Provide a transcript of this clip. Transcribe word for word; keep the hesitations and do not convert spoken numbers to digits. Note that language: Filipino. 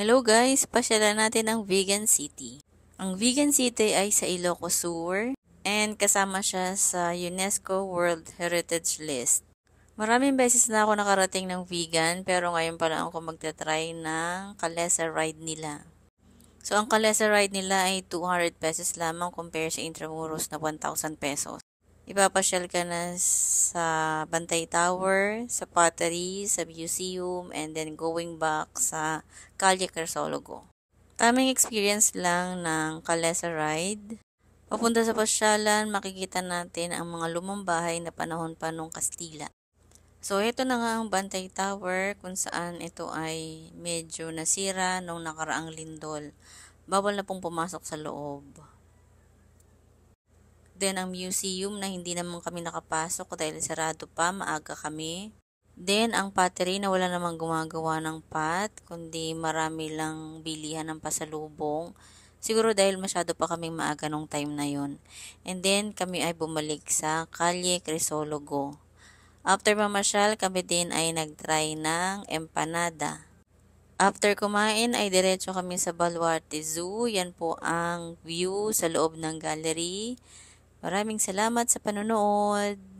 Hello guys, pasyalan natin ang Vegan City. Ang Vegan City ay sa Ilocos Sur and kasama siya sa UNESCO World Heritage List. Maraming beses na ako nakarating ng vegan pero ngayon pa lang ako magta-try ng Kalesa ride nila. So ang Kalesa ride nila ay two hundred pesos lamang compare sa Intramuros na one thousand pesos. Ipapasyal ka na sa Bantay Tower, sa Pottery, sa museum, and then going back sa Calle Crisologo. Tamang experience lang ng Kalesa ride. Papunta sa pasyalan, makikita natin ang mga lumang bahay na panahon pa nung Kastila. So, ito na nga ang Bantay Tower kung saan ito ay medyo nasira nung nakaraang lindol. Bawal na pong pumasok sa loob. Then, ang museum na hindi naman kami nakapasok dahil sarado pa, maaga kami. Then, ang pottery na wala namang gumagawa ng pot, kundi marami lang bilihan ng pasalubong. Siguro dahil masyado pa kaming maaga nung time na yon. And then, kami ay bumalik sa Calle Crisologo. After mamasyal, kami din ay nag-try ng empanada. After kumain ay diretso kami sa Baluarte Zoo. Yan po ang view sa loob ng gallery. Maraming salamat sa panonood.